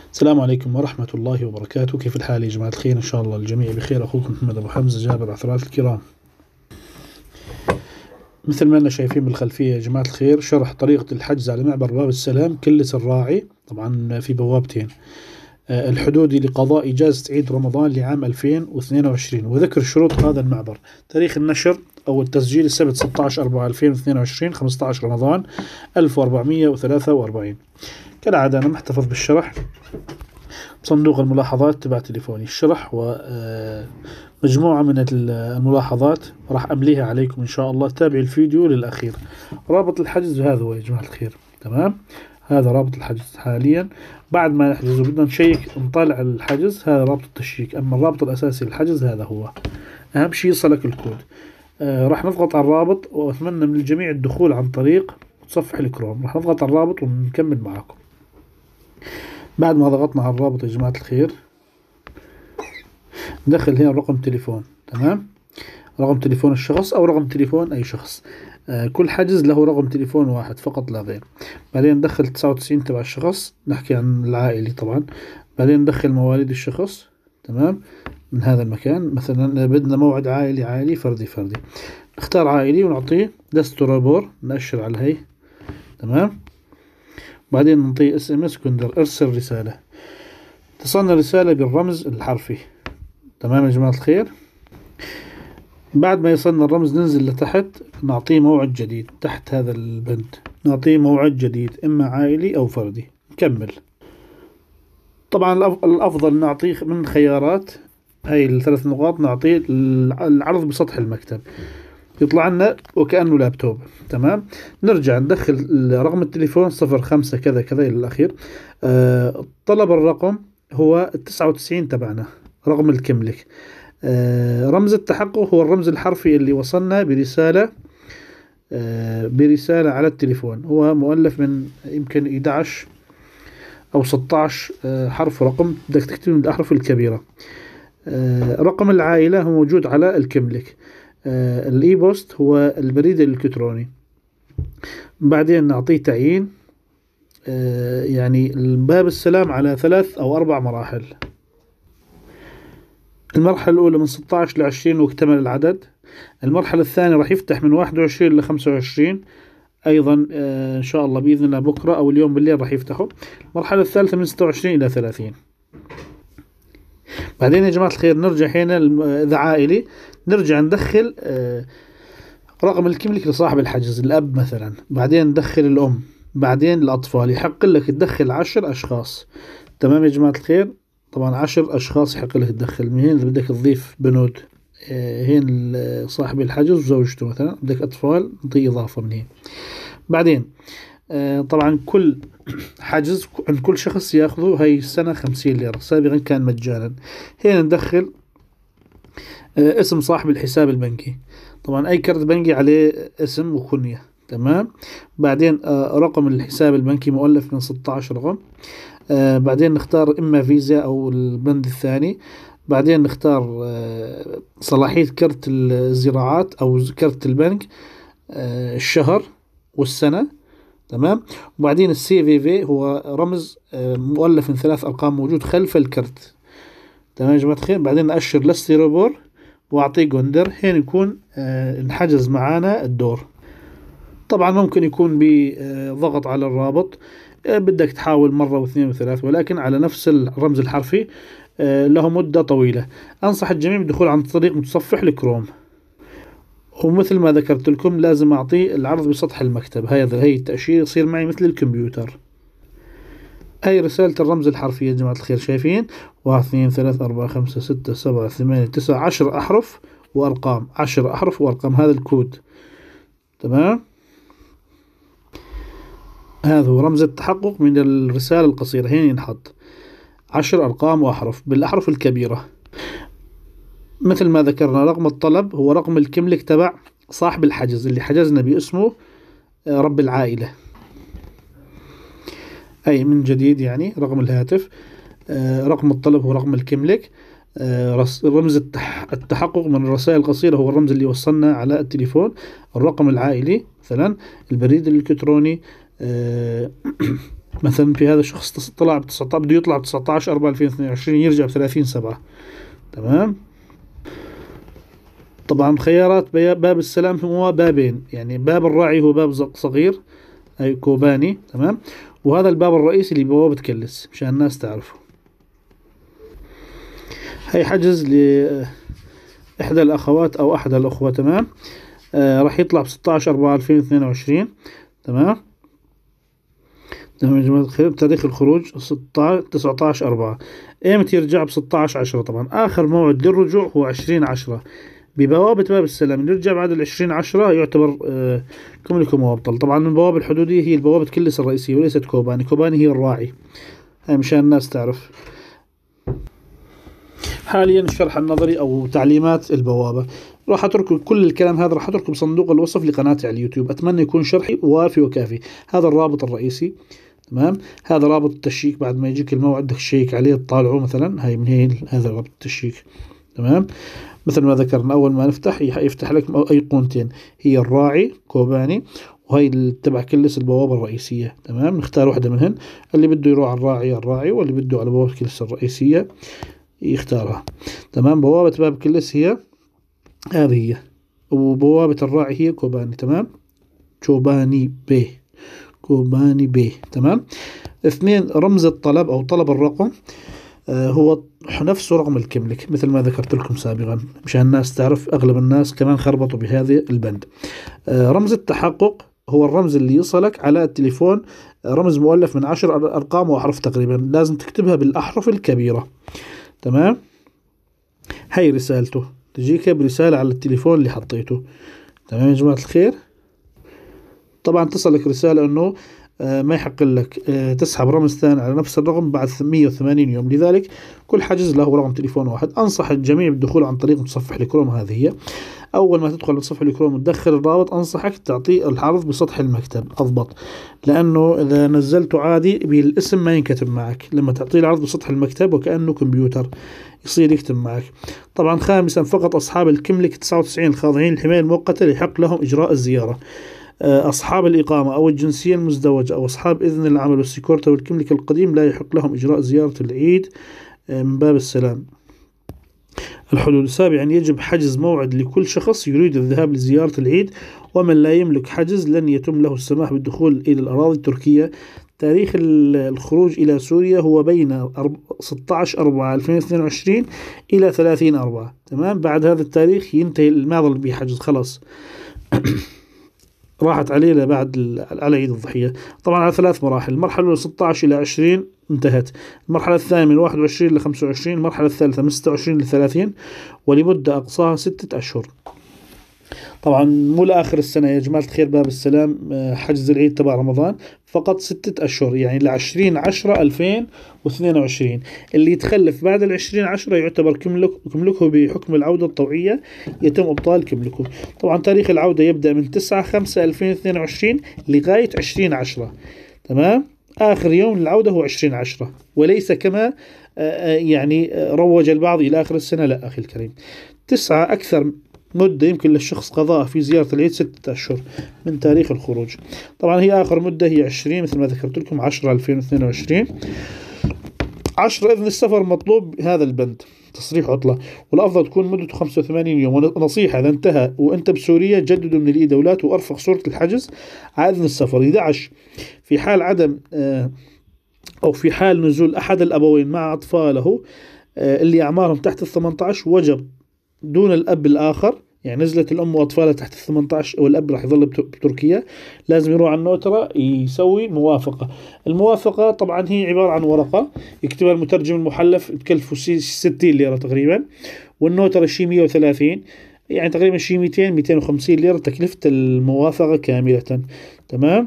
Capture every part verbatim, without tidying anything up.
السلام عليكم ورحمة الله وبركاته. كيف الحال يا جماعة الخير؟ إن شاء الله الجميع بخير. أخوكم محمد أبو حمزة جابر عثرات الكرام. مثل ما أننا شايفين بالخلفية يا جماعة الخير شرح طريقة الحجز على معبر باب السلام كلس الراعي، طبعا في بوابتين، الحدودي لقضاء إجازة عيد رمضان لعام ألفين واثنين وعشرين، وذكر شروط هذا المعبر. تاريخ النشر أو التسجيل السبت ستة عشر أربعة ألفين واثنين وعشرين، خمسة عشر رمضان ألف وأربعمائة وثلاثة وأربعين. كالعادة أنا محتفظ بالشرح بصندوق الملاحظات تبع تليفوني. الشرح ومجموعة من الملاحظات راح أمليها عليكم إن شاء الله. تابعوا الفيديو للأخير. رابط الحجز هذا هو يا جماعة الخير، تمام؟ هذا رابط الحجز حاليا. بعد ما نحجز وبدنا نشيك نطلع الحجز، هذا رابط التشيك. أما الرابط الأساسي للحجز هذا هو. أهم شيء يصلك الكود. آه راح نضغط على الرابط، وأتمنى من الجميع الدخول عن طريق متصفح الكروم. راح نضغط على الرابط ونكمل معكم. بعد ما ضغطنا على الرابط يا جماعة الخير ندخل هنا رقم تليفون، تمام؟ رقم تليفون الشخص أو رقم تليفون أي شخص. آه كل حجز له رقم تليفون واحد فقط لا غير. بعدين ندخل تسعة وتسعين تبع الشخص، نحكي عن العائلي طبعا. بعدين ندخل مواليد الشخص، تمام؟ من هذا المكان مثلا بدنا موعد عائلي عائلي فردي فردي، نختار عائلي ونعطيه دستورابور، نأشر على هي، تمام؟ بعدين نعطيه اس ام اس كندر، ارسل رسالة. تصلنا رسالة بالرمز الحرفي، تمام يا جماعة الخير؟ بعد ما يصلنا الرمز ننزل لتحت، نعطيه موعد جديد. تحت هذا البند نعطيه موعد جديد، إما عائلي أو فردي. نكمل. طبعا الأفضل نعطيه من خيارات هاي الثلاث نقاط، نعطيه العرض بسطح المكتب، يطلع لنا وكأنه لابتوب، تمام؟ نرجع ندخل رقم التليفون صفر خمسة كذا كذا إلى الأخير. أه طلب الرقم هو التسعة وتسعين تبعنا، رقم الكملك. أه رمز التحقق هو الرمز الحرفي اللي وصلنا برسالة أه برسالة على التليفون، هو مؤلف من يمكن إحدى عشر أو ستة عشر أه حرف رقم، بدك تكتب من الأحرف الكبيرة. أه رقم العائلة هو موجود على الكملك. آه الاي بوست هو البريد الالكتروني. بعدين نعطيه تعيين، آه يعني باب السلام على ثلاث او اربع مراحل. المرحلة الاولى من ستة عشر ل عشرين واكتمل العدد. المرحلة الثانية راح يفتح من واحد وعشرين ل خمسة وعشرين، ايضا آه ان شاء الله باذن الله بكرة او اليوم بالليل راح يفتحوا. المرحلة الثالثة من ستة وعشرين الى ثلاثين. بعدين يا جماعة الخير نرجع هنا إذا عائلي نرجع ندخل آه رقم الكملك لصاحب الحجز، الأب مثلا. بعدين ندخل الأم، بعدين الأطفال. يحق لك تدخل عشر أشخاص، تمام يا جماعة الخير؟ طبعا عشر أشخاص يحق لك تدخل. من هنا إذا بدك تضيف بنود، آه هنا صاحب الحجز وزوجته مثلا، بدك أطفال نعطي إضافة من هنا. بعدين آه طبعا كل حجز عند كل شخص ياخذه هاي السنة خمسين ليرة، سابقا كان مجانا. هنا ندخل آه اسم صاحب الحساب البنكي، طبعا أي كرت بنكي عليه اسم وكنية، تمام؟ بعدين آه رقم الحساب البنكي مؤلف من ستة عشر رقم. آه بعدين نختار إما فيزا أو البند الثاني. بعدين نختار آه صلاحية كرت الزراعات أو كرت البنك، آه الشهر والسنة، تمام؟ وبعدين السي في في هو رمز آه مؤلف من ثلاث أرقام موجود خلف الكرت، تمام يا جماعة الخير؟ بعدين نأشر للستيروبور واعطيه جندر. هنا يكون آه انحجز معانا الدور. طبعا ممكن يكون بضغط على الرابط، آه بدك تحاول مرة واثنين وثلاث، ولكن على نفس الرمز الحرفي آه له مدة طويلة. أنصح الجميع بالدخول عن طريق متصفح الكروم. ومثل ما ذكرت لكم لازم أعطيه العرض بسطح المكتب، هذا هي التأشير يصير معي مثل الكمبيوتر. هاي رسالة الرمز الحرفي يا جماعة الخير، شايفين؟ واحد اثنين ثلاثة أربعة خمسة ستة سبعة ثمانية تسعة عشر أحرف وأرقام، عشر أحرف وأرقام، هذا الكود، تمام؟ هذا هو رمز التحقق من الرسالة القصيرة. هنا ينحط عشر أرقام وأحرف بالأحرف الكبيرة. مثل ما ذكرنا رقم الطلب هو رقم الكملك تبع صاحب الحجز اللي حجزنا باسمه رب العائلة، أي من جديد يعني رقم الهاتف. رقم الطلب هو رقم الكملك. رمز التحقق من الرسائل القصيرة هو الرمز اللي وصلنا على التليفون. الرقم العائلي مثلا البريد الإلكتروني مثلا في هذا الشخص طلع ب تسعة عشر، بده يطلع ب تسعة عشر أربعة ألفين واثنين وعشرين يرجع ب ثلاثين سبعة. تمام. طبعا خيارات باب السلام هو بابين، يعني باب الراعي هو باب صغير أي كوباني. تمام. وهذا الباب الرئيسي اللي بوابة كلس مشان الناس تعرفه. هي حجز لإحدى الأخوات أو أحد الأخوة. تمام. آه راح يطلع ب ستة عشر أربعة ألفين واثنين وعشرين. تمام. تمام يا جماعة الخير. تاريخ الخروج تسعة عشر أربعة. ايمتى يرجع؟ ب ستة عشر عشرة. طبعا آخر موعد للرجوع هو عشرين عشرة ببوابة باب السلام. نرجع بعد العشرين عشرة يعتبر آه كملكم وابطل. طبعا البوابة الحدودية هي البوابة كلس الرئيسية وليست كوباني. كوباني هي الراعي. هاي مشان الناس تعرف. حاليا الشرح النظري أو تعليمات البوابة راح أترك كل الكلام هذا، راح أتركه بصندوق الوصف لقناتي على اليوتيوب. أتمنى يكون شرحي وافي وكافي. هذا الرابط الرئيسي. تمام. هذا رابط التشيك، بعد ما يجيك الموعد بدك تشيك عليه تطالعه. مثلا هاي من هي هذا رابط التشيك. تمام. مثل ما ذكرنا أول ما نفتح يفتح لك أيقونتين، هي الراعي كوباني وهي تبع كلس البوابة الرئيسية. تمام. نختار واحدة منهن، اللي بده يروح على الراعي الراعي، واللي بده على بوابة كلس الرئيسية يختارها. تمام. بوابة باب كلس هي هذه هي، وبوابة الراعي هي كوباني. تمام. كوباني بي كوباني بي. تمام. اثنين، رمز الطلب أو طلب الرقم آه هو نفسه رقم الكملك مثل ما ذكرت لكم سابقا مشان الناس تعرف. أغلب الناس كمان خربطوا بهذه البند. آه رمز التحقق هو الرمز اللي يصلك على التليفون، رمز مؤلف من عشر أرقام وأحرف تقريبا، لازم تكتبها بالأحرف الكبيرة. تمام. هاي رسالته تجيك برسالة على التليفون اللي حطيته. تمام يا جماعة الخير. طبعا تصلك رسالة انه آه ما يحق لك آه تسحب رمز ثاني على نفس الرقم بعد مية وثمانين يوم. لذلك كل حجز له رقم تليفون واحد. انصح الجميع بالدخول عن طريق متصفح الكروم. هذه هي. اول ما تدخل متصفح الكروم وتدخل الرابط انصحك تعطيه العرض بسطح المكتب اضبط، لانه اذا نزلته عادي بالاسم ما ينكتب معك. لما تعطيه العرض بسطح المكتب وكأنه كمبيوتر يصير يكتب معك. طبعا خامسا، فقط اصحاب الكملك تسعة وتسعين الخاضعين للحماية المؤقتة يحق لهم اجراء الزيارة. أصحاب الإقامة أو الجنسية المزدوجة أو أصحاب إذن العمل والسيكورتا والكملك القديم لا يحق لهم إجراء زيارة العيد من باب السلام. الحدود. سابعا، يجب حجز موعد لكل شخص يريد الذهاب لزيارة العيد، ومن لا يملك حجز لن يتم له السماح بالدخول إلى الأراضي التركية. تاريخ الخروج إلى سوريا هو بين ستة عشر أربعة ألفين واثنين وعشرين إلى ثلاثين أربعة. تمام. بعد هذا التاريخ ينتهي ما ظل به حجز خلاص راحت عليه بعد على عيد الضحية. طبعا على ثلاث مراحل. المرحلة الأولى ستة عشر إلى عشرين انتهت. المرحلة الثانية من واحد وعشرين إلى خمسة وعشرين. المرحلة الثالثة من ستة وعشرين إلى ثلاثين ولمدة أقصاها ستة أشهر. طبعا مو لآخر السنة يا جماعة الخير. باب السلام حجز العيد تبع رمضان فقط ستة أشهر، يعني لعشرين عشرة ألفين واثنين وعشرين. اللي يتخلف بعد العشرين عشرة يعتبر كملك كملكه بحكم العودة الطوعية، يتم إبطال كملكه. طبعا تاريخ العودة يبدأ من تسعة خمسة ألفين واثنين وعشرين لغاية عشرين عشرة. تمام. آخر يوم للعودة هو عشرين عشرة، وليس كما يعني روج البعض إلى آخر السنة. لا أخي الكريم. تسعة، أكثر مدة يمكن للشخص قضاء في زيارة العيد ستة أشهر من تاريخ الخروج. طبعا هي آخر مدة هي عشرين مثل ما ذكرت لكم عشرة ألفين واثنين وعشرين. عشرة، إذن السفر مطلوب هذا البند تصريح عطلة، والأفضل تكون مدته خمسة وثمانين يوم. ونصيحة إذا انتهى وأنت بسوريا جددوا من الإي دولات وأرفق صورة الحجز على إذن السفر. إحدى عشر، في حال عدم آه أو في حال نزول أحد الأبوين مع أطفاله آه اللي أعمارهم تحت الثمانية عشر وجب دون الأب الآخر، يعني نزلت الأم وأطفالها تحت الثمانية عشر والأب راح يظل بتركيا، لازم يروح على النوترة يسوي موافقة. الموافقة طبعا هي عبارة عن ورقة يكتبها المترجم المحلف بكلفه ستين ليرة تقريبا، والنوترة شي مية وثلاثين، يعني تقريبا شي مئتين مئتين وخمسين ليرة تكلفة الموافقة كاملة. تمام.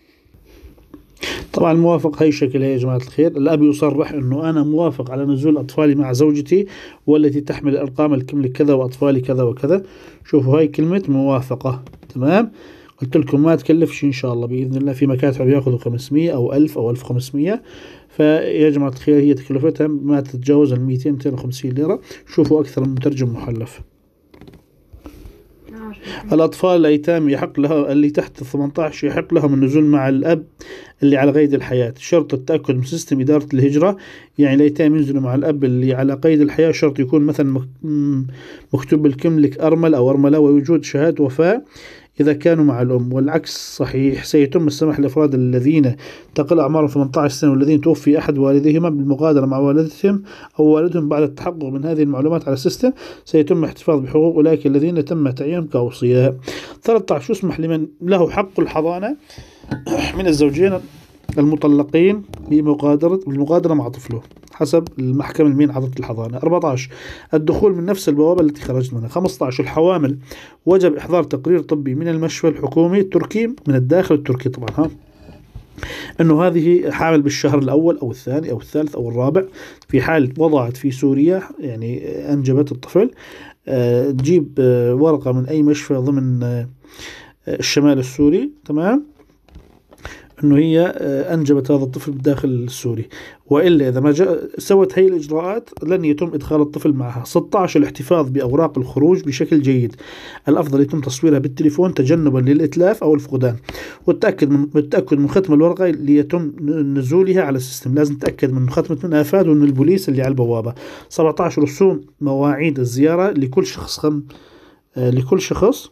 طبعا الموافق هي شكلها يا جماعة الخير. الأب يصرح أنه أنا موافق على نزول أطفالي مع زوجتي والتي تحمل أرقام الكمل كذا وأطفالي كذا وكذا. شوفوا هاي كلمة موافقة. تمام. قلت لكم ما تكلفش إن شاء الله بإذن الله. في مكاتب بياخذوا خمسمية أو ألف أو ألف وخمسمية. فيا جماعة الخير هي تكلفتها ما تتجاوز المئتين مئتين وخمسين ليرة. شوفوا أكثر من مترجم محلف. الأطفال الأيتام يحق لها اللي تحت ثمانية عشر يحق لهم النزول مع الأب اللي على قيد الحياة، شرط التأكد من سيستم إدارة الهجرة. يعني الأيتام ينزلوا مع الأب اللي على قيد الحياة، شرط يكون مثلا مكتوب بالكملك أرمل أو أرملة ووجود شهادة وفاة إذا كانوا مع الأم، والعكس صحيح. سيتم السماح للأفراد الذين تقل أعمارهم ثمانية عشر سنة والذين توفي أحد والديهما بالمغادرة مع والدتهم أو والدهم بعد التحقق من هذه المعلومات على السيستم. سيتم الاحتفاظ بحقوق أولئك الذين تم تعيينهم كأوصياء. ثلاثة عشر يسمح لمن له حق الحضانة من الزوجين المطلقين بمغادرة بالمغادرة مع طفله حسب المحكمة المين عطت الحضانة. أربعة عشر الدخول من نفس البوابة التي خرجت منها. خمسة عشر الحوامل وجب إحضار تقرير طبي من المشفى الحكومي التركي من الداخل التركي طبعا، ها أنه هذه حامل بالشهر الأول أو الثاني أو الثالث أو الرابع، في حال وضعت في سوريا يعني أنجبت الطفل، أه تجيب أه ورقة من أي مشفى ضمن أه الشمال السوري، تمام، أنه هي أنجبت هذا الطفل بالداخل السوري، وإلا إذا ما جاء سوت هي الإجراءات لن يتم إدخال الطفل معها. ستة عشر الاحتفاظ بأوراق الخروج بشكل جيد، الأفضل يتم تصويرها بالتليفون تجنبا للإتلاف أو الفقدان، والتأكد من التأكد من ختم الورقة ليتم نزولها على السيستم، لازم تتأكد من ختمة من آفاد ومن البوليس اللي على البوابة. سبعة عشر رسوم مواعيد الزيارة لكل شخص خم... لكل شخص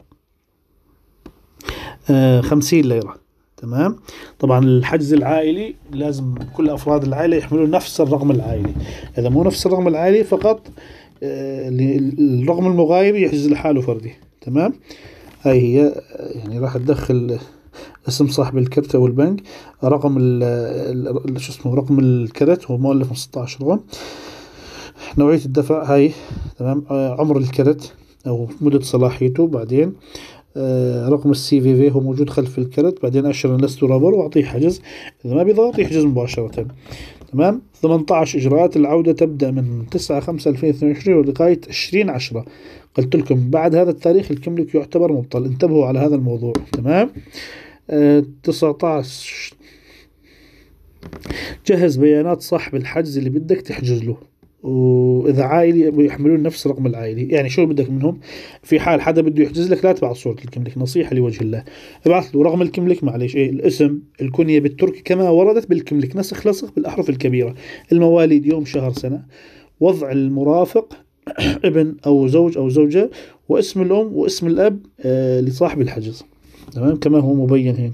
خمسين ليرة، تمام. طبعا الحجز العائلي لازم كل أفراد العائلة يحملون نفس الرقم العائلي، إذا مو نفس الرقم العائلي فقط الرقم المغاير يحجز لحاله فردي، تمام. هاي هي يعني راح تدخل اسم صاحب الكرت أو البنك، رقم ال شو اسمه رقم الكرت هو مؤلف من ستة عشر رقم، نوعية الدفع هاي، تمام، عمر الكرت أو مدة صلاحيته، بعدين آه رقم السي في في هو موجود خلف الكرت، بعدين أشر أن لست رابر وأعطيه حجز، إذا ما بيضغط يحجز مباشرة، تمام. ثمانية عشر إجراءات العودة تبدأ من تسعة خمسة ألفين واثنين وعشرين ولغاية عشرين عشرة، قلت لكم بعد هذا التاريخ الكملك يعتبر مبطل، انتبهوا على هذا الموضوع، تمام. آه تسعة عشر جهز بيانات صاحب الحجز اللي بدك تحجز له، وإذا عائلي بيحملون نفس الرقم العائلي. يعني شو بدك منهم؟ في حال حدا بده يحجز لك لا تبعث صورة الكملك، نصيحة لوجه الله، ابعث له رقم الكملك، معليش ايه الاسم الكنية بالتركي كما وردت بالكملك، نسخ لصق بالأحرف الكبيرة، المواليد يوم شهر سنة، وضع المرافق ابن أو زوج أو زوجة، واسم الأم واسم الأب آه لصاحب الحجز، تمام، كما هو مبين هنا.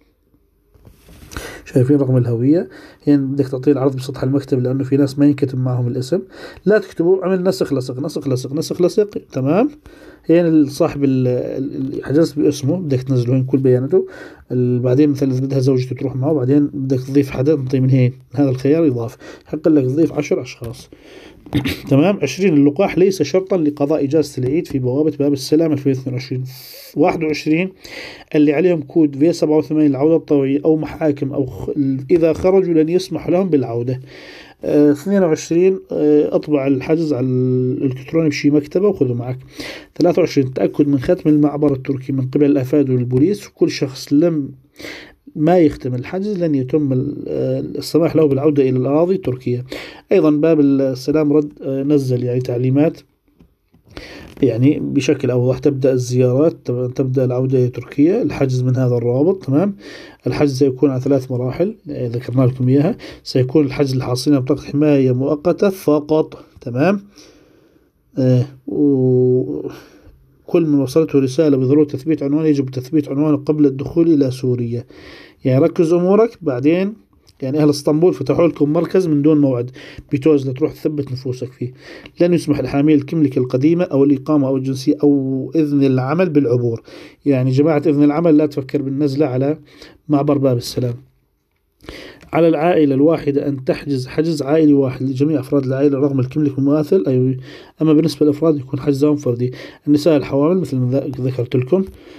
شايفين رقم الهوية هنا، بدك تعطيه العرض بسطح المكتب لأنه في ناس ما ينكتب معهم الاسم، لا تكتبوا، عمل نسخ لصق نسخ لصق نسخ لصق، تمام. هنا صاحب الحجز باسمه بدك تنزله هنا كل بياناته، بعدين مثلا إذا بدها زوجته تروح معه، بعدين بدك تضيف حدا تنطي من هين هذا الخيار يضاف، حق لك تضيف عشر أشخاص، تمام. عشرين اللقاح ليس شرطا لقضاء إجازة العيد في بوابة باب السلام ألفين واثنين وعشرين. واحد وعشرين اللي عليهم كود في سبعة وثمانين العودة الطوعية أو محاكم أو خ... إذا خرجوا لن يسمح لهم بالعودة. آه اثنين وعشرين آه أطبع الحجز على الإلكتروني بشي مكتبة وخذه معك. ثلاثة وعشرين تأكد من ختم المعبر التركي من قبل الأفاد والبوليس، وكل شخص لم ما يختم الحجز لن يتم السماح له بالعودة إلى الأراضي التركية. أيضا باب السلام رد نزل يعني تعليمات يعني بشكل أوضح، تبدأ الزيارات، تبدأ العودة إلى تركيا، الحجز من هذا الرابط، تمام. الحجز سيكون على ثلاث مراحل ذكرنا لكم إياها، سيكون الحجز الحاصلين بطاقة حماية مؤقتة فقط، تمام. آه و كل من وصلته رسالة بضرورة تثبيت عنوان يجب تثبيت عنوانه قبل الدخول إلى سوريا. يعني ركز أمورك، بعدين يعني أهل اسطنبول فتحوا لكم مركز من دون موعد بتوز لتروح تثبت نفوسك فيه. لن يسمح لحامل الكملك القديمة أو الإقامة أو الجنسية أو إذن العمل بالعبور. يعني جماعة إذن العمل لا تفكر بالنزلة على معبر باب السلام. على العائلة الواحدة أن تحجز حجز عائلي واحد لجميع أفراد العائلة رغم الكملك مماثل، أي أما بالنسبة للأفراد يكون حجزهم فردي. النساء الحوامل مثل ما ذكرت لكم.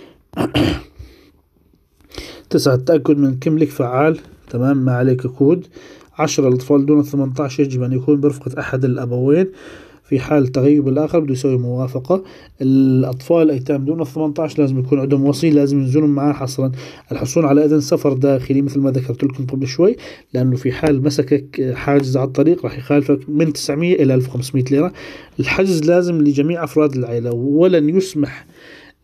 تسعة التأكد من كملك فعال، تمام، ما عليك كود. عشرة الأطفال دون ثمانية عشر يجب أن يكون برفقة أحد الأبوين، في حال تغيب الآخر بده يسوي موافقة. الأطفال الأيتام دون ثمانية عشر لازم يكون عندهم وصي، لازم ينزلون معاه حصرا. الحصول على إذن سفر داخلي مثل ما ذكرت لكم قبل شوي، لأنه في حال مسكك حاجز على الطريق راح يخالفك من تسعمية إلى ألف وخمسمية ليرة. الحجز لازم لجميع أفراد العائلة، ولن يسمح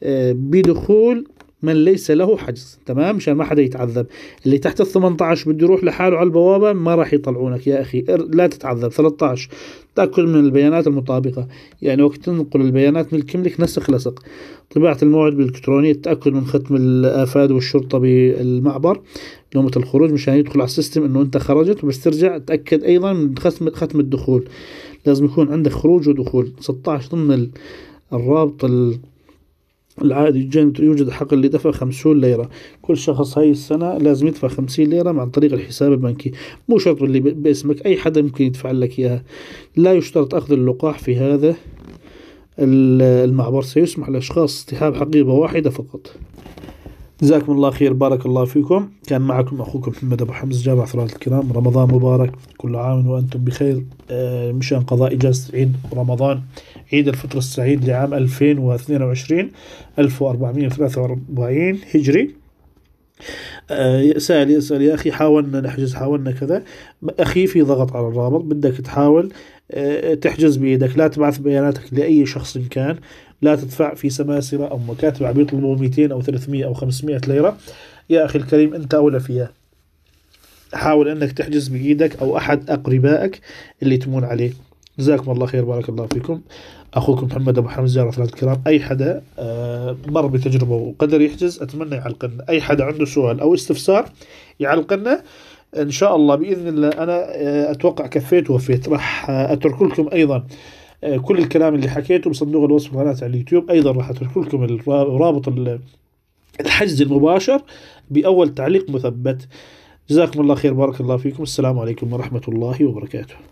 آه، بدخول من ليس له حجز، تمام، مشان ما حدا يتعذب. اللي تحت ال ثمانية عشر بده يروح لحاله على البوابة ما راح يطلعونك يا أخي، لا تتعذب. ثلاثة عشر تأكد من البيانات المطابقة، يعني وقت تنقل البيانات من الكملك نسخ لصق. طباعة الموعد بالإلكترونية، التأكد من ختم الآفاد والشرطة بالمعبر نومة الخروج مشان يدخل على السيستم إنه أنت خرجت، وبس ترجع تأكد أيضا من ختم ختم الدخول، لازم يكون عندك خروج ودخول. ستة عشر ضمن الرابط العادي يوجد حق اللي دفع خمسون ليرة. كل شخص هاي السنة لازم يدفع خمسين ليرة عن طريق الحساب البنكي، مو شرط اللي باسمك، أي حدا ممكن يدفع لك إياها. لا يشترط أخذ اللقاح في هذا المعبر، سيسمح لأشخاص اصطحاب حقيبة واحدة فقط. جزاكم الله خير، بارك الله فيكم. كان معكم أخوكم محمد أبو حمزة، جامع حضرات الكرام، رمضان مبارك، كل عام وأنتم بخير. آه مشان قضاء إجازة عيد رمضان، عيد الفطر السعيد لعام ألفين واثنين وعشرين ألف وأربعمائة وثلاثة وأربعين هجري. آه سأل يسأل يا أخي حاولنا نحجز، حاولنا كذا. أخي في ضغط على الرابط، بدك تحاول آه تحجز بإيدك، لا تبعث بياناتك لأي شخص كان، لا تدفع في سماسرة أو مكاتب عم يطلبوا مئتين أو ثلاثمائة أو خمسمائة ليرة. يا أخي الكريم أنت أولى فيها، حاول أنك تحجز بإيدك أو أحد أقربائك اللي تمون عليه. جزاكم الله خير، بارك الله فيكم. أخوكم محمد أبو حمزة، جارة ثلاثة الكرام. أي حدا مر بتجربة وقدر يحجز أتمنى يعلقنا، أي حدا عنده سؤال أو استفسار يعلقنا إن شاء الله بإذن الله. أنا أتوقع كفيت ووفيت. راح أترك لكم أيضا كل الكلام اللي حكيته بصندوق الوصف قناة على اليوتيوب. أيضا راح أترك لكم رابط الحجز المباشر بأول تعليق مثبت. جزاكم الله خير، بارك الله فيكم. السلام عليكم ورحمة الله وبركاته.